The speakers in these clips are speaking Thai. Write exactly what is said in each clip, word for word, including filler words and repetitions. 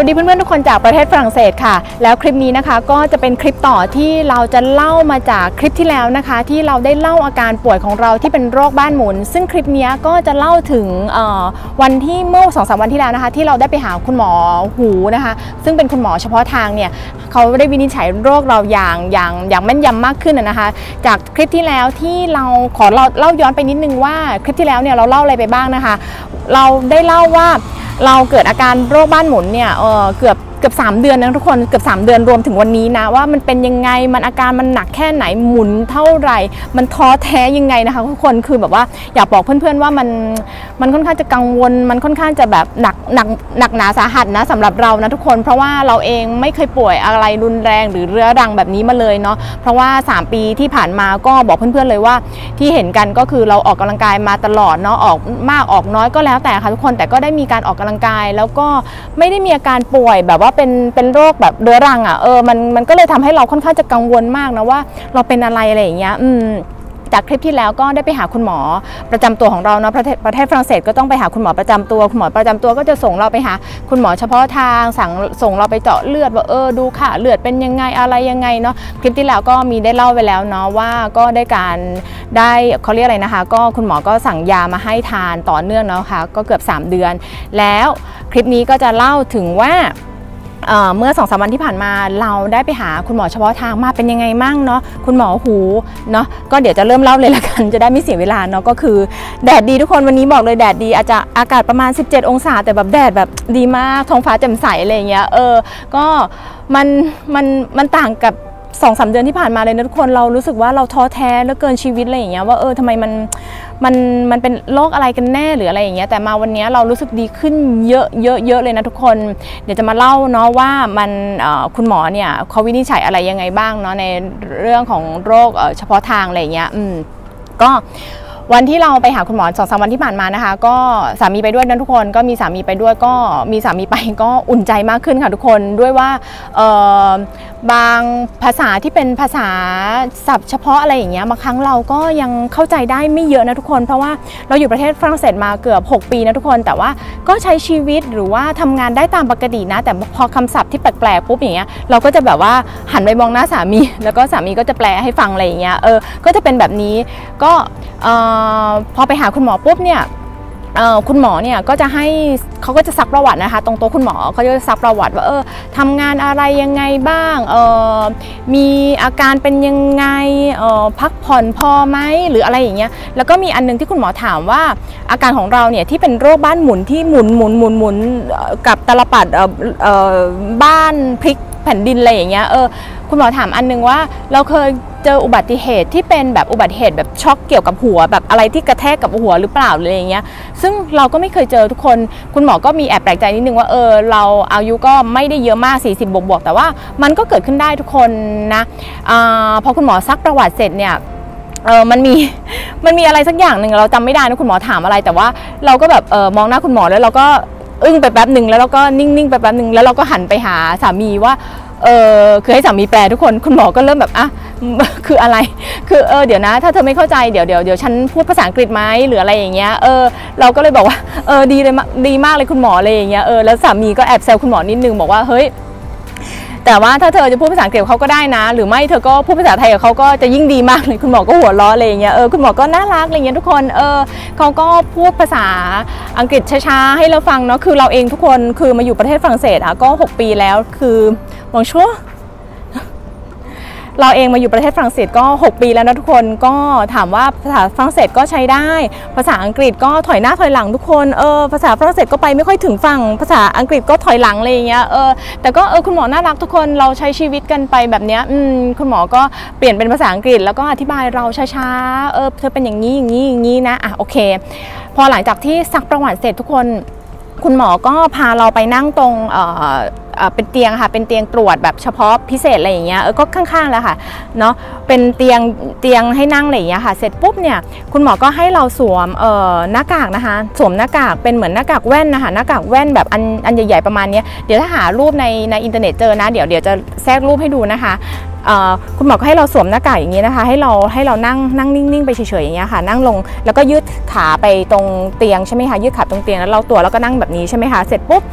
วัสดีเพื่อนๆทุกคนจากประเทศฝรั่งเศสค่ะแล้วคลิปนี้นะคะก็จะเป็นคลิปต่อที่เราจะเล่ามาจากคลิปที่แล้วนะคะที่เราได้เล่าอาการป่วยของเราที่เป็นโรคบ้านหมุนซึ่งคลิปนี้ก็จะเล่าถึงวันที่เมื่อ สองถึงสาม วันที่แล้วนะคะที่เราได้ไปหาคุณหมอหูนะคะซึ่งเป็นคุณหมอเฉพาะทางเนี่ยเขาได้วินิจฉัยโรคเราอย่างอย่างอย่างแม่นยำมากขึ้นนะคะจากคลิปที่แล้วที่เราขอเราเล่าย้อนไปนิดนึงว่าคลิปที่แล้วเนี่ยเราเล่าอะไรไปบ้างนะคะเราได้เล่าว่าเราเกิดอาการโรคบ้านหมุนเนี่ยเออเกือบเกือบสามเดือนนะทุกคนเกือบสามเดือนรวมถึงวันนี้นะว่ามันเป็นยังไงมันอาการมันหนักแค่ไหนหมุนเท่าไหร่มันท้อแท้ยังไงนะคะทุกคนคือแบบว่าอยากบอกเพื่อนๆว่ามันมันค่อนข้างจะกังวลมันค่อนข้างจะแบบหนักหนักหนักหนาสาหัสนะสำหรับเรานะทุกคนเพราะว่าเราเองไม่เคยป่วยอะไรรุนแรงหรือเรื้อรังแบบนี้มาเลยเนาะเพราะว่าสามปีที่ผ่านมาก็บอกเพื่อนๆเลยว่าที่เห็นกันก็คือเราออกกำลังกายมาตลอดเนาะออกมากออกน้อยก็แล้วแต่ค่ะทุกคนแต่ก็ได้มีการออกกำลังกายแล้วก็ไม่ได้มีอาการป่วยแบบว่าเป็นเป็นโรคแบบเรื้อรังอ่ะเออมันมันก็เลยทำให้เราค่อนข้างจะกังวลมากนะว่าเราเป็นอะไรอะไรอย่างเงี้ยอืมจากคลิปที่แล้วก็ได้ไปหาคุณหมอประจำตัวของเราเนาะประเทศประเทศฝรั่งเศสก็ต้องไปหาคุณหมอประจำตัวคุณหมอประจำตัวก็จะส่งเราไปหาคุณหมอเฉพาะทางสั่งส่งเราไปเจาะเลือดว่าเออดูค่ะเลือดเป็นยังไงอะไรยังไงเนาะคลิปที่แล้วก็มีได้เล่าไปแล้วเนาะว่าก็ได้การได้เขาเรียกอะไรนะคะก็คุณหมอก็สั่งยามาให้ทานต่อเนื่องเนาะค่ะก็เกือบสามเดือนแล้วคลิปนี้ก็จะเล่าถึงว่าเมื่อ สองถึงสาม วันที่ผ่านมาเราได้ไปหาคุณหมอเฉพาะทางมาเป็นยังไงมั่งเนาะคุณหมอหูเนาะก็เดี๋ยวจะเริ่มเล่าเลยละกันจะได้ไม่เสียเวลาเนาะก็คือแดดดีทุกคนวันนี้บอกเลยแดดดีอาจจะอากาศประมาณสิบเจ็ดองศาแต่แบบแดดแบบดีมากท้องฟ้าแจ่มใสอะไรอย่างเงี้ยเออก็มันมันมันต่างกับสองสามเดือนที่ผ่านมาเลยนะทุกคนเรารู้สึกว่าเราท้อแท้แล้วเกินชีวิตอะไรอย่างเงี้ยว่าเออทำไมมันมันมันเป็นโรคอะไรกันแน่หรืออะไรอย่างเงี้ยแต่มาวันนี้เรารู้สึกดีขึ้นเยอะเยอะเยอะเลยนะทุกคนเดี๋ยวจะมาเล่าเนาะว่ามันคุณหมอเนี่ยเขาวินิจฉัยอะไรยังไงบ้างเนาะในเรื่องของโรคเฉพาะทางอะไรอย่างเงี้ยอืมก็วันที่เราไปหาคุณหมอสองสามวันที่ผ่านมานะคะก็สามีไปด้วยนะทุกคนก็มีสามีไปด้วยก็มีสามีไปก็อุ่นใจมากขึ้นค่ะทุกคนด้วยว่าบางภาษาที่เป็นภาษาศัพท์เฉพาะอะไรอย่างเงี้ยบางครั้งเราก็ยังเข้าใจได้ไม่เยอะนะทุกคนเพราะว่าเราอยู่ประเทศฝรั่งเศสมาเกือบหกปีนะทุกคนแต่ว่าก็ใช้ชีวิตหรือว่าทำงานได้ตามปกตินะแต่พอคำศัพท์ที่แปลกๆปุ๊บอย่างเงี้ยเราก็จะแบบว่าหันไปมองหน้าสามีแล้วก็สามีก็จะแปลให้ฟังอะไรอย่างเงี้ยเออก็จะเป็นแบบนี้ก็พอไปหาคุณหมอปุ๊บเนี่ยคุณหมอเนี่ยก็จะให้เขาก็จะซักประวัตินะคะตรงโต๊ะคุณหมอเขาจะซักประวัติว่าเออทำงานอะไรยังไงบ้างเออมีอาการเป็นยังไงเออพักผ่อนพอไหมหรืออะไรอย่างเงี้ยแล้วก็มีอันนึงที่คุณหมอถามว่าอาการของเราเนี่ยที่เป็นโรคบ้านหมุนที่หมุนหมุนหมุนหมุนกับตลปัดบ้านพลิกแผ่นดินอะไรอย่างเงี้ยเออคุณหมอถามอันนึงว่าเราเคยเจออุบัติเหตุที่เป็นแบบอุบัติเหตุแบบช็อกเกี่ยวกับหัวแบบอะไรที่กระแทกกับหัวหรือเปล่าอะไรอย่างเงี้ยซึ่งเราก็ไม่เคยเจอทุกคนคุณหมอก็มีแอบแปลกใจนิดนึงว่าเออเราอายุก็ไม่ได้เยอะมากสี่สิบบวกๆแต่ว่ามันก็เกิดขึ้นได้ทุกคนนะอพอคุณหมอซักประวัติเสร็จเนี่ยเออมันมีมันมีอะไรสักอย่างหนึ่งเราจำไม่ได้นะคุณหมอถามอะไรแต่ว่าเราก็แบบเออมองหน้าคุณหมอแล้วเราก็อึ้งไปแป๊บหนึ่งแล้วเราก็นิ่งๆไปแป๊บหนึ่งแล้วเราก็หันไปหาสามีว่าเออคือให้สามีแปลทุกคนคุณหมอก็เริ่มแบบอ่ะคืออะไรคือเออเดี๋ยวนะถ้าเธอไม่เข้าใจเดี๋ยวเดี๋ยวเดี๋ยวฉันพูดภาษาอังกฤษไหมหรืออะไรอย่างเงี้ยเออเราก็เลยบอกว่าเออดีเลยดีมากเลยคุณหมออะไรอย่างเงี้ยเออแล้วสามีก็แอบแซวคุณหมอนิดนึงบอกว่าเฮ้ยแต่ว่าถ้าเธอจะพูดภาษาอังกฤษเขาก็ได้นะหรือไม่เธอก็พูดภาษาไทยกับเขาก็จะยิ่งดีมากเลยคุณหมอก็หัวเราะอะไรอย่างเงี้ยเออคุณหมอก็น่ารักอะไรเงี้ยทุกคนเออเขาก็พูดภาษาอังกฤษช้าๆให้เราฟังเนาะคือเราเองทุกคนคือมาอยู่ประเทศฝรั่งเศสอ่ะก็หกปีแล้วคือมองชั่วเราเองมาอยู่ประเทศฝรั่งเศสก็หกปีแล้วนะทุกคนก็ถามว่าภาษาฝรั่งเศสก็ใช้ได้ภาษาอังกฤษก็ถอยหน้าถอยหลังทุกคนเออภาษาฝรั่งเศสก็ไปไม่ค่อยถึงฝั่งภาษาอังกฤษก็ถอยหลังอะไรอย่างเงี้ยเออแต่ก็เออคุณหมอน่ารักทุกคนเราใช้ชีวิตกันไปแบบเนี้ยอืมคุณหมอก็เปลี่ยนเป็นภาษาอังกฤษแล้วก็อธิบายเราช้าๆเออเธอเป็นอย่างนี้อย่างนี้อย่างนี้นะอ่ะโอเคพอหลังจากที่ซักประวัติเสร็จทุกคนคุณหมอก็พาเราไปนั่งตรงเอ่อเป็นเตียงค่ะเป็นเตียงตรวจแบบเฉพาะพิเศษอะไรอย่างเงี้ยเออก็ข้างๆแล้วค่ะเนาะเป็นเตียงเตียงให้นั่งอะไรอย่างเงี้ยค่ะเสร็จปุ๊บเนี่ยคุณหมอก็ให้เราสวมเอ่อหน้ากากนะคะสวมหน้ากากเป็นเหมือนหน้ากากแว่นนะคะหน้ากากแว่นแบบอันอันใหญ่ๆประมาณนี้เดี๋ยวถ้าหารูปในในอินเทอร์เน็ตเจอนะเดี๋ยวเดี๋ยวจะแทรกรูปให้ดูนะคะคุณหมอก็ให้เราสวมหน้ากากอย่างนี้นะคะให้เราให้เรานั่งนั่งนิ่งๆไปเฉยๆอย่างเงี้ยค่ะนั่งลงแล้วก็ยืดขาไปตรงเตียงใช่ไหมคะยืดขาตรงเตียงแล้วเราตัวแล้วก็นั่งแบบนี้ใช่ไหมคะเสร็จปุ๊บ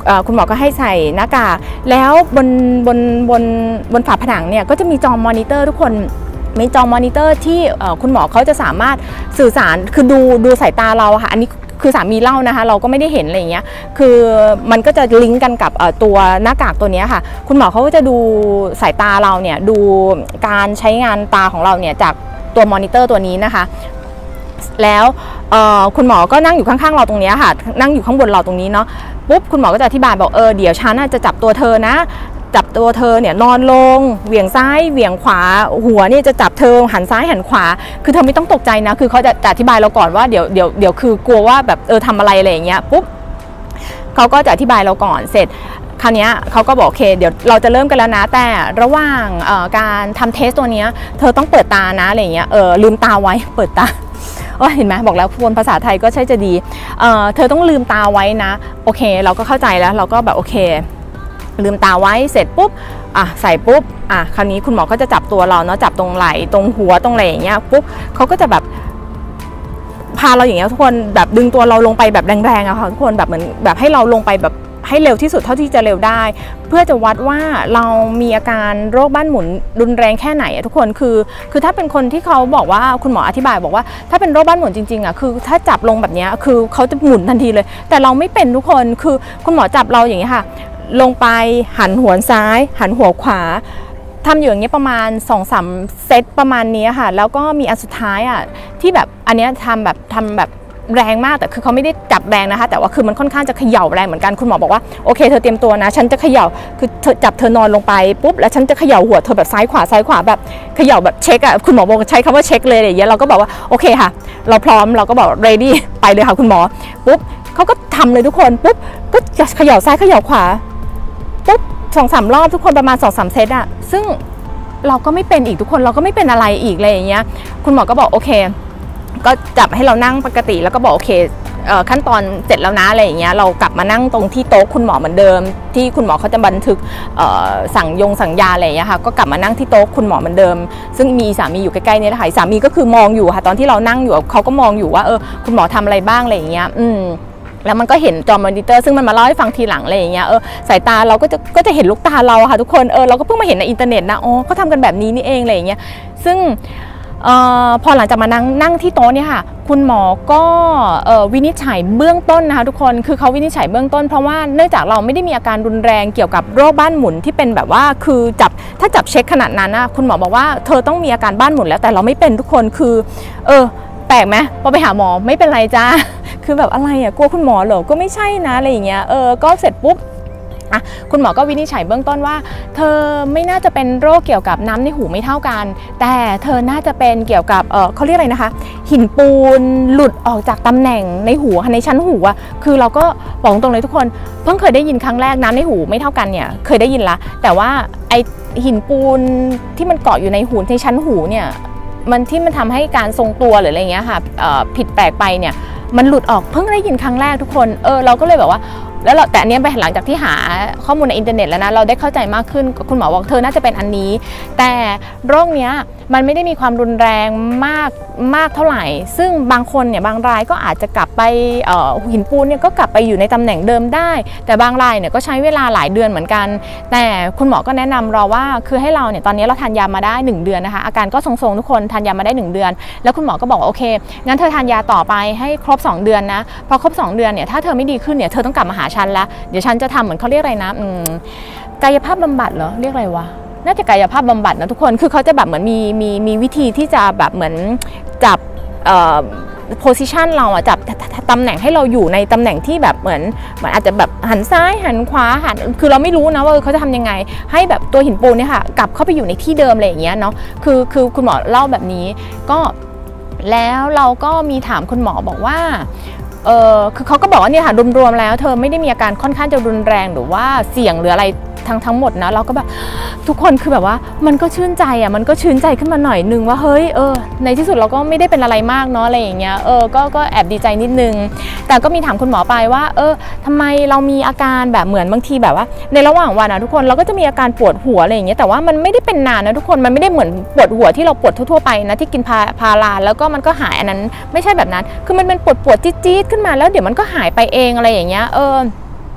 คุณหมอก็ให้ใส่หน้ากากแล้วบนบนบนบนฝาผนังเนี่ยก็จะมีจอมอนิเตอร์ทุกคนมีจอมอนิเตอร์ที่คุณหมอเขาจะสามารถสื่อสารคือดูดูสายตาเราค่ะอันนี้คือสามีเล่านะคะเราก็ไม่ได้เห็นอะไรอย่างเงี้ยคือมันก็จะลิงก์กันกับตัวหน้ากากตัวนี้ค่ะคุณหมอเขาก็จะดูสายตาเราเนี่ยดูการใช้งานตาของเราเนี่ยจากตัวมอนิเตอร์ตัวนี้นะคะแล้วคุณหมอก็นั่งอยู่ข้างๆเราตรงนี้ค่ะนั่งอยู่ข้างบนเราตรงนี้เนาะปุ๊บคุณหมอก็จะอธิบายบอกเออเดี๋ยวฉันจะจับตัวเธอนะจับตัวเธอเนี่ยนอนลงเหวี่ยงซ้ายเหวี่ยงขวาหัวเนี่ยจะจับเธอหันซ้ายหันขวาคือเธอไม่ต้องตกใจนะคือเขาจะอธิบายเราก่อนว่าเดี๋ยวเดี๋ยวเดี๋ยวคือกลัวว่าแบบเออทำอะไรอะไรอย่างเงี้ยปุ๊บเขาก็จะอธิบายเราก่อนเสร็จคราวนี้เขาก็บอกโอเคเดี๋ยวเราจะเริ่มกันแล้วนะแต่ระหว่างการทำเทสตัวนี้เธอต้องเปิดตานะอะไรอย่างเงี้ยเออลืมตาไว้เปิดตาเห็นไหมบอกแล้วคนภาษาไทยก็ใช่จะดีเออเธอต้องลืมตาไว้นะโอเคเราก็เข้าใจแล้วเราก็แบบโอเคลืมตาไว้เสร็จปุ๊บอ่ะใส่ปุ๊บอ่ะคราวนี้คุณหมอก็จะจับตัวเราเนาะจับตรงไหล่ตรงหัวตรงอะไรอย่างเงี้ยปุ๊บเขาก็จะแบบพาเราอย่างเงี้ยทุกคนแบบดึงตัวเราลงไปแบบแรงๆอะค่ะทุกคนแบบเหมือนแบบให้เราลงไปแบบให้เร็วที่สุดเท่าที่จะเร็วได้เพื่อจะวัดว่าเรามีอาการโรคบ้านหมุนรุนแรงแค่ไหนทุกคนคือคือถ้าเป็นคนที่เขาบอกว่าคุณหมออธิบายบอกว่าถ้าเป็นโรคบ้านหมุนจริงๆอ่ะคือถ้าจับลงแบบนี้คือเขาจะหมุนทันทีเลยแต่เราไม่เป็นทุกคนคือคุณหมอจับเราอย่างนี้ค่ะลงไปหันหัวซ้ายหันหัวขวาทำอยู่อย่างเงี้ยประมาณ สองสาม เซตประมาณนี้ค่ะแล้วก็มีอันสุดท้ายอ่ะที่แบบอันเนี้ยทำแบบทำแบบแรงมากแต่คือเขาไม่ได้จับแรงนะคะแต่ว่าคือมันค่อนข้างจะเขย่าแรงเหมือนกันคุณหมอบอกว่าโอเคเธอเตรียมตัวนะฉันจะเขย่าคือเธอจับเธอนอนลงไปปุ๊บแล้วฉันจะเขย่าหัวเธอแบบซ้ายขวาซ้ายขวาแบบเขย่าแบบเช็คอ่ะคุณหมอบอกใช้คำว่าเช็คเลยอย่างเงี้ยเราก็บอกว่าโอเคค่ะเราพร้อมเราก็บอก ready ไปเลยค่ะคุณหมอปุ๊บเขาก็ทำเลยทุกคนปุ๊บก็เขย่าซ้ายเขย่าขวาปุ๊บสองสามรอบทุกคนประมาณสองสามเซตอ่ะซึ่งเราก็ไม่เป็นอีกทุกคนเราก็ไม่เป็นอะไรอีกเลยอย่างเงี้ยคุณหมอก็บอกโอเคก็จับให้เรานั่งปกติแล้วก็บอกโอเคขั้นตอนเสร็จแล้วนะอะไรอย่างเงี้ยเรากลับมานั่งตรงที่โต๊ะคุณหมอเหมือนเดิมที่คุณหมอเขาจะบันทึกสั่งยงสั่งยาอะไรอย่างเงี้ยค่ะก็กลับมานั่งที่โต๊ะคุณหมอเหมือนเดิมซึ่งมีสามีอยู่ใกล้ๆนี่แหละค่ะสามีก็คือมองอยู่ค่ะตอนที่เรานั่งอยู่เขาก็มองอยู่ว่าเออคุณหมอทำอะไรบ้างอะไรอย่างเงี้ยอืมแล้วมันก็เห็นจอมอนิเตอร์ซึ่งมันมาเล่าให้ฟังทีหลังอะไรอย่างเงี้ยเออสายตาเราก็จะก็จะเห็นลูกตาเราค่ะทุกคนเออเราก็เพิ่งมาเห็นในอินเทอร์เน็ตนะอ๋อเขาทำกันแบบนี้นี่เองอะไรอย่างเงี้ยซึ่งออพอหลังจากมานั่งนั่งที่โต๊ะเนี่ยค่ะคุณหมอก็วินิจฉัยเบื้องต้นนะคะทุกคนคือเขาวินิจฉัยเบื้องต้นเพราะว่าเนื่องจากเราไม่ได้มีอาการรุนแรงเกี่ยวกับโรคบ้านหมุนที่เป็นแบบว่าคือจับถ้าจับเช็คขนาดนั้นนะคุณหมอบอกว่าเธอต้องมีอาการบ้านหมุนแล้วแต่เราไม่เป็นทุกคนคือเออแปลกไหมพอไปหาหมอไม่เป็นไรจ้าคือแบบอะไรอ่ะกลัวคุณหมอเหรอก็ไม่ใช่นะอะไรอย่างเงี้ยเออก็เสร็จปุ๊บคุณหมอก็วินิจฉัยเบื้องต้นว่าเธอไม่น่าจะเป็นโรคเกี่ยวกับน้ำในหูไม่เท่ากันแต่เธอน่าจะเป็นเกี่ยวกับเออเขาเรียกอะไรนะคะหินปูนหลุดออกจากตำแหน่งในหูในชั้นหูอะคือเราก็บอกตรงเลยทุกคนเพิ่งเคยได้ยินครั้งแรกน้ำในหูไม่เท่ากันเนี่ยเคยได้ยินละแต่ว่าไอหินปูนที่มันเกาะอยู่ในหูในชั้นหูเนี่ยมันที่มันทำให้การทรงตัวหรืออะไรเงี้ยค่ะผิดแปลกไปเนี่ยมันหลุดออกเพิ่งได้ยินครั้งแรกทุกคนเออเราก็เลยแบบว่าแล้วเราแต่อันนี้ไปหลังจากที่หาข้อมูลในอินเทอร์เน็ตแล้วนะเราได้เข้าใจมากขึ้นคุณหมอบอกเธอน่าจะเป็นอันนี้แต่โรคเนี้ยมันไม่ได้มีความรุนแรงมากมากเท่าไหร่ซึ่งบางคนเนี่ยบางรายก็อาจจะกลับไปหินปูนเนี่ยก็กลับไปอยู่ในตำแหน่งเดิมได้แต่บางรายเนี่ยก็ใช้เวลาหลายเดือนเหมือนกันแต่คุณหมอก็แนะนำเราว่าคือให้เราเนี่ยตอนนี้เราทานยามาได้หนึ่งเดือนนะคะอาการก็ทรงๆทุกคนทานยามาได้หนึ่งเดือนแล้วคุณหมอก็บอกว่าโอเคงั้นเธอทานยาต่อไปให้ครบสองเดือนนะพอครบสองเดือนเนี่ยถ้าเธอไม่ดีขึ้นเนี่ยเธอต้องกลับมาหาฉันแล้วเดี๋ยวฉันจะทำเหมือนเขาเรียกอะไรนะกายภาพบำบัดเหรอเรียกอะไรวะน่าจะกายภาพบำบัดนะทุกคนคือเขาจะแบบเหมือนมีมีมีวิธีที่จะแบบเหมือนจับโพสิชันเราอะจับตำแหน่งให้เราอยู่ในตำแหน่งที่แบบเหมือนเหมือนอาจจะแบบหันซ้ายหันขวาหันคือเราไม่รู้นะว่าเขาจะทำยังไงให้แบบตัวหินปูนเนี่ยค่ะกลับเข้าไปอยู่ในที่เดิมอะไรอย่างเงี้ยเนาะคือคือคุณหมอเล่าแบบนี้ก็แล้วเราก็มีถามคุณหมอบอกว่าเออคือเขาก็บอกว่าเนี่ยค่ะรวมๆแล้วเธอไม่ได้มีอาการค่อนข้างจะรุนแรงหรือว่าเสี่ยงหรืออะไรทั้งทั้งหมดนะเราก็แบบทุกคนคือแบบว่ามันก็ชื่นใจอ่ะมันก็ชื่นใจขึ้นมาหน่อยนึงว่าเฮ้ยเออในที่สุดเราก็ไม่ได้เป็นอะไรมากเนาะอะไรอย่างเงี้ยเออก็ก็แอบดีใจนิดนึงแต่ก็มีถามคุณหมอไปว่าเออทำไมเรามีอาการแบบเหมือนบางทีแบบว่าในระหว่างวันนะทุกคนเราก็จะมีอาการปวดหัวอะไรอย่างเงี้ยแต่ว่ามันไม่ได้เป็นนานนะทุกคนมันไม่ได้เหมือนปวดหัวที่เราปวดทั่วๆไปนะที่กินพาพาราแล้วก็มันก็หายอันนั้นไม่ใช่แบบนั้นคือมันเป็นปวดปวดจี๊ดๆขึ้นมาแล้วเดี๋ยวมันก็หายไปเองอะไรอย่างเงี้ยเออ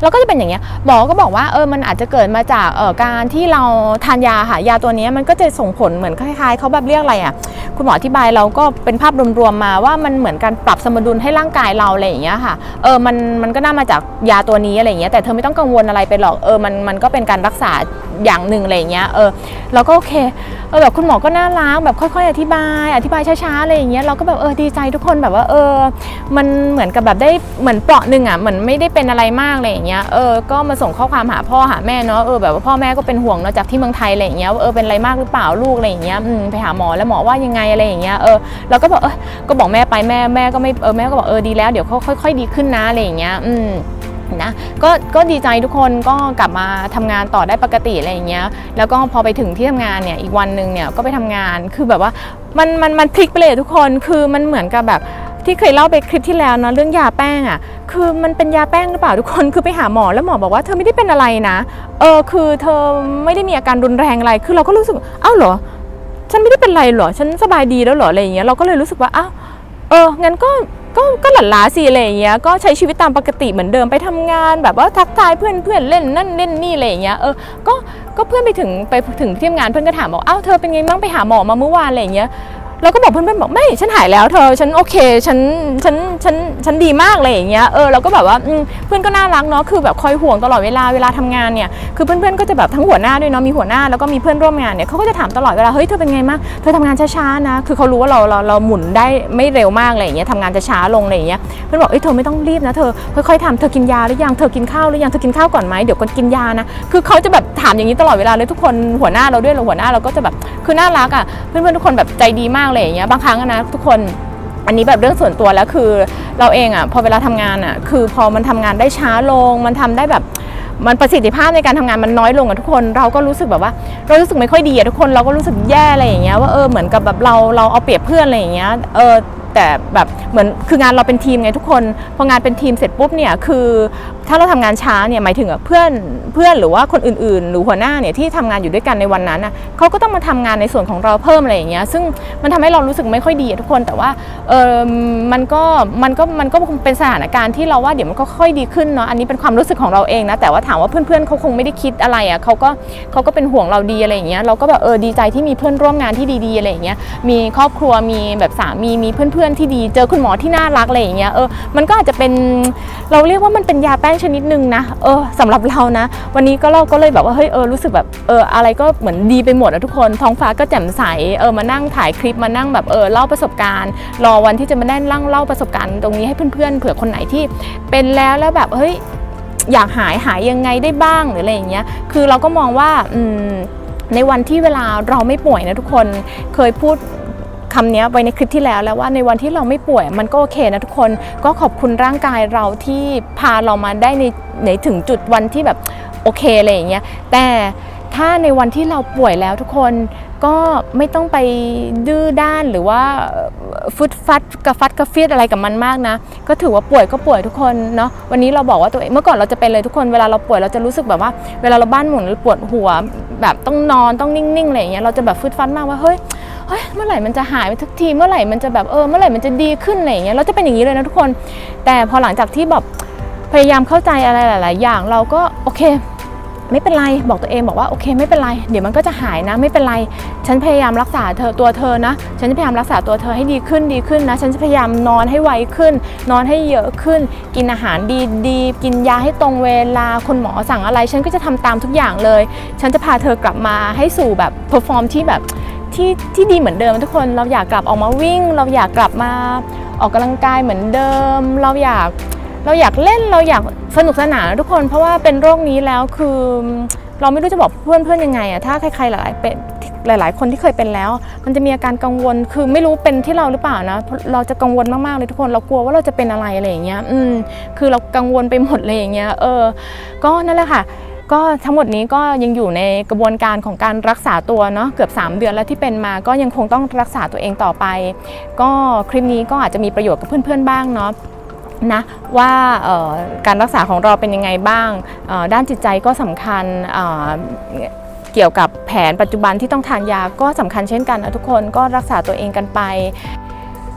แล้วก็จะเป็นอย่างเงี้ยหมอก็บอกว่าเออมันอาจจะเกิดมาจากเอ่อการที่เราทานยาค่ะยาตัวนี้มันก็จะส่งผลเหมือนคล้ายๆเขาแบบเรียกอะไรอ่ะคุณหมออธิบายเราก็เป็นภาพรวมๆมาว่ามันเหมือนการปรับสมดุลให้ร่างกายเราอะไรอย่างเงี้ยค่ะเออมันมันก็น่ามาจากยาตัวนี้อะไรอย่างเงี้ยแต่เธอไม่ต้องกังวลอะไรไปหรอกเออมันมันก็เป็นการรักษาอย่างหนึ่งอะไรอย่างเงี้ยเออเราก็โอเคเออแบบคุณหมอก็น่ารักแบบค่อยๆอธิบายอธิบายช้าๆอะไรอย่างเงี้ยเราก็แบบเออดีใจทุกคนแบบว่าเออมันเหมือนกับแบบได้เหมือนเปราะหนึ่งอ่ะเหมือนไม่ได้เป็นอะไรมากอะไรอย่างเงี้ยเออก็มาส่งข้อความหาพ่อหาแม่เนาะเออแบบว่าพ่อแม่ก็เป็นห่วงเนาะจากที่เมืองไทยอะไรอย่างเงี้ยเออเป็นอะไรมากหรือเปล่าลูกอะไรอย่างเงี้ยไปหาหมอแล้วหมอว่ายังไงอะไรอย่างเงี้ยเออเราก็บอกเออก็บอกแม่ไปแม่แม่ก็ไม่เออแม่ก็บอกเออดีแล้วเดี๋ยวเขาค่อยๆดีขึ้นนะอะไรอย่างเงี้ยอืมนะก็ก็ดีใจทุกคนก็กลับมาทำงานต่อได้ปกติอะไรอย่างเงี้ยแล้วก็พอไปถึงที่ทำงานเนี่ยอีกวันหนึ่งเนี่ยก็ไปทำงานคือแบบว่ามันมันมันพลิกไปเลยทุกคนคือมันเหมือนกับแบบที่เคยเล่าไปคลิปที่แล้วนะเรื่องยาแป้งอ่ะคือมันเป็นยาแป้งหรือเปล่าทุกคนคือไปหาหมอแล้วหมอบอกว่าเธอไม่ได้เป็นอะไรนะเออคือเธอไม่ได้มีอาการรุนแรงอะไรคือเราก็รู้สึกอ้าวเหรอฉันไม่ได้เป็นไรเหรอฉันสบายดีแล้วเหรออะไรอย่างเงี้ยเราก็เลยรู้สึกว่าอ้าวเอองั้นก็ก็ก็หลั่นล้าสิอะไรอย่างเงี้ยก็ใช้ชีวิตตามปกติเหมือนเดิมไปทำงานแบบว่าทักทายเพื่อนเพื่อนเล่นนั่นเล่นนี่อะไรอย่างเงี้ยเออก็ก็เพื่อนไปถึงไปถึงที่ทำงานเพื่อนก็ถามบอกอ้าวเธอเป็นไงบ้างไปหาหมอมาเมื่อวานอะไรอย่างเงี้ยเราก็บอกเพื่อนๆบอกไม่ฉันหายแล้วเธอฉันโอเคฉันฉันฉันฉันดีมากเลยอย่างเงี้ยเออเราก็แบบว่าเพื่อนก็น่ารักเนาะคือแบบคอยห่วงตลอดเวลาเวลาทำงานเนี่ยคือเพื่อนๆก็จะแบบทั้งหัวหน้าด้วยเนาะมีหัวหน้าแล้วก็มีเพื่อนร่วมงานเนี่ยเขาก็จะถามตลอดเวลาเฮ้ยเธอเป็นไงบ้างเธอทำงานช้าๆนะคือเขารู้ว่าเราเราเราหมุนได้ไม่เร็วมากอะไรอย่างเงี้ยทำงานจะช้าลงอะไรอย่างเงี้ยเพื่อนบอกเอ้ยเธอไม่ต้องรีบนะเธอค่อยๆทำเธอกินยาหรือยังเธอกินข้าวหรือยังเธอกินข้าวก่อนไหมเดี๋ยวก่อนกินยานะคือเขาจะแบบถามอย่างนี้ตลอดเวลาเลยทุกคนหัวหน้าเราด้วยเราหัวหน้าเราก็จะแบบคือน่ารักอ่ะเพื่อนๆทุกคนแบบใจดีมากเลยอย่างเงี้ยบางครั้งนะทุกคนอันนี้แบบเรื่องส่วนตัวแล้วคือเราเองอ่ะพอเวลาทำงานอ่ะคือพอมันทำงานได้ช้าลงมันทำได้แบบมันประสิทธิภาพในการทำงานมันน้อยลงอ่ะทุกคนเราก็รู้สึกแบบว่าเรารู้สึกไม่ค่อยดีอ่ะทุกคนเราก็รู้สึกแย่อะไรอย่างเงี้ยว่าเออเหมือนกับแบบเราเราเอาเปรียบเพื่อนอะไรอย่างเงี้ยเออแต่แบบเหมือนคืองานเราเป็นทีมไงทุกคนพองานเป็นทีมเสร็จปุ๊บเนี่ยคือถ้าเราทำงานช้าเนี่ยหมายถึงเพื่อนเพื่อนหรือว่าคนอื่นๆหรือหัวหน้าเนี่ยที่ทำงานอยู่ด้วยกันในวันนั้นน่ะเขาก็ต้องมาทำงานในส่วนของเราเพิ่มอะไรอย่างเงี้ยซึ่งมันทำให้เรารู้สึกไม่ค่อยดีทุกคนแต่ว่าเออมันก็มันก็มันก็คงเป็นสถานการณ์ที่เราว่าเดี๋ยวมันก็ค่อยดีขึ้นเนาะอันนี้เป็นความรู้สึกของเราเองนะแต่ว่าถามว่าเพื่อนๆเขาคงไม่ได้คิดอะไรอ่ะเขาก็เขาก็เป็นห่วงเราดีอะไรอย่างเงี้ยเราก็แบบเออดีใจที่มีเพื่อนร่วมงานที่ดีๆอะไรอย่างเงี้ยมีครอบครัวมีแบบสามีมีเพื่อนๆที่ดีเจอคุณหมอที่น่ารักอะไรอย่างเงี้ยเออมันก็อาจจะเป็นเราเรียกว่ามันเป็นยาแป้งชนิดนึงนะเออสำหรับเรานะวันนี้ก็เราก็เลยแบบว่าเฮ้ยเออรู้สึกแบบเอออะไรก็เหมือนดีไปหมดอะทุกคนท้องฟ้าก็แจ่มใสเออมานั่งถ่ายคลิปมานั่งแบบเออเล่าประสบการณ์รอวันที่จะมาได้เล่าเล่าประสบการณ์ตรงนี้ให้เพื่อนๆเผื่อคนไหนที่เป็นแล้วแล้วแบบเฮ้ยอยากหายหายยังไงได้บ้างหรืออะไรอย่างเงี้ยคือเราก็มองว่าอืมในวันที่เวลาเราไม่ป่วยนะทุกคนเคยพูดคำนี้ไว้ในคลิปที่แล้วแล้วว่าในวันที่เราไม่ป่วยมันก็โอเคนะทุกคนก็ขอบคุณร่างกายเราที่พาเรามาได้ในในถึงจุดวันที่แบบโอเคอะไรอย่างเงี้ยแต่ถ้าในวันที่เราป่วยแล้วทุกคนก็ไม่ต้องไปดื้อด้านหรือว่าฟุดฟัดกระฟัดกระเฟียดอะไรกับมันมากนะก็ถือว่าป่วยก็ป่วยทุกคนเนาะวันนี้เราบอกว่าตัวเองเมื่อก่อนเราจะเป็นเลยทุกคนเวลาเราป่วยเราจะรู้สึกแบบว่าเวลาเราบ้านหมุนเราปวดหัวแบบต้องนอนต้องนิ่งๆอะไรอย่างเงี้ยเราจะแบบฟุดฟัดมากว่าเฮ้ยเฮ้ยเมื่อไหร่มันจะหายไปทุกทีเมื่อไหร่มันจะแบบเออเมื่อไหร่มันจะดีขึ้นอะไรอย่างเงี้ยเราจะเป็นอย่างนี้เลยนะทุกคนแต่พอหลังจากที่แบบพยายามเข้าใจอะไรหลายๆอย่างเราก็โอเคไม่เป็นไรบอกตัวเองบอกว่าโอเคไม่เป็นไรเดี๋ยวมันก็จะหายนะไม่เป็นไรฉันพยายามรักษาเธอตัวเธอนะฉันจะพยายามรักษาตัวเธอให้ดีขึ้นดีขึ้นนะฉันจะพยายามนอนให้ไวขึ้นนอนให้เยอะขึ้นกินอาหารดีๆกินยาให้ตรงเวลาคุณหมอสั่งอะไรฉันก็จะทำตามทุกอย่างเลยฉันจะพาเธอกลับมาให้สู่แบบเพอร์ฟอร์มที่แบบที่ที่ดีเหมือนเดิมทุกคนเราอยากกลับออกมาวิ่งเราอยากกลับมาออกกำลังกายเหมือนเดิมเราอยากเราอยากเล่นเราอยากสนุกสนานทุกคนเพราะว่าเป็นโรคนี้แล้วคือเราไม่รู้จะบอกเพื่อนเพื่อนยังไงอะถ้าใครๆหลายๆเป็นหลายๆคนที่เคยเป็นแล้วมันจะมีอาการกังวลคือไม่รู้เป็นที่เราหรือเปล่านะเราจะกังวลมากๆเลยทุกคนเรากลัวว่าเราจะเป็นอะไรอะไรอย่างเงี้ยอืมคือเรากังวลไปหมดเลยอย่างเงี้ยเออก็นั่นแหละค่ะก็ทั้งหมดนี้ก็ยังอยู่ในกระบวนการของการรักษาตัวเนาะเกือบสามเดือนแล้วที่เป็นมาก็ยังคงต้องรักษาตัวเองต่อไปก็คลิปนี้ก็อาจจะมีประโยชน์กับเพื่อนๆบ้างเนาะนะว่าการรักษาของเราเป็นยังไงบ้างด้านจิตใจก็สำคัญเกี่ยวกับแผนปัจจุบันที่ต้องทานยาก็สำคัญเช่นกันนะทุกคนก็รักษาตัวเองกันไป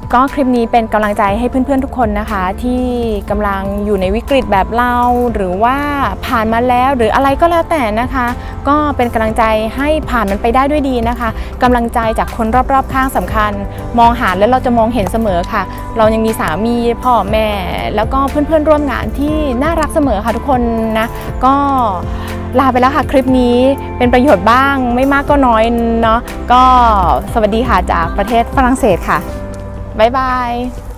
ก็คลิปนี้เป็นกำลังใจให้เพื่อนๆทุกคนนะคะที่กำลังอยู่ในวิกฤตแบบเราหรือว่าผ่านมาแล้วหรืออะไรก็แล้วแต่นะคะก็เป็นกำลังใจให้ผ่านมันไปได้ด้วยดีนะคะกำลังใจจากคนรอบๆข้างสำคัญมองหาแล้วเราจะมองเห็นเสมอค่ะเรายังมีสามีพ่อแม่แล้วก็เพื่อนๆร่วมงานที่น่ารักเสมอค่ะทุกคนนะก็ลาไปแล้วค่ะคลิปนี้เป็นประโยชน์บ้างไม่มากก็น้อยเนาะก็สวัสดีค่ะจากประเทศฝรั่งเศสค่ะบ๊ายบาย